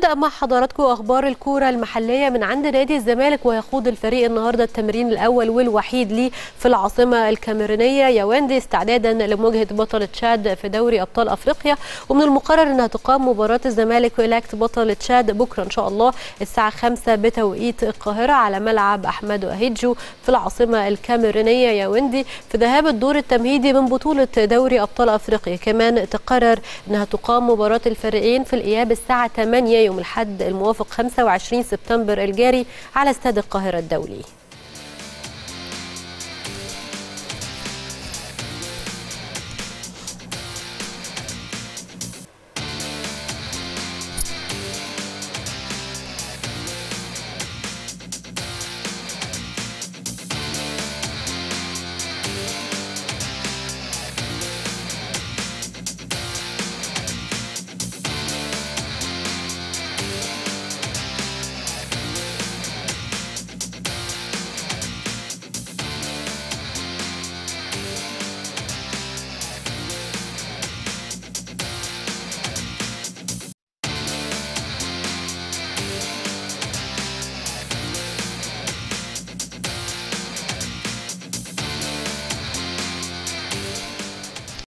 هنبدأ مع حضراتكم أخبار الكورة المحلية من عند نادي الزمالك، ويخوض الفريق النهاردة التمرين الأول والوحيد ليه في العاصمة الكاميرونية ياوندي استعدادا لمواجهة بطل تشاد في دوري أبطال أفريقيا. ومن المقرر أنها تقام مباراة الزمالك وإلاكت بطل تشاد بكرة إن شاء الله الساعة 5 بتوقيت القاهرة على ملعب أحمد أهيجو في العاصمة الكاميرونية ياوندي في ذهاب الدور التمهيدي من بطولة دوري أبطال أفريقيا. كمان تقرر أنها تقام مباراة الفريقين في الإياب الساعة 8 يوم الأحد الموافق 25 سبتمبر الجاري على استاد القاهرة الدولي.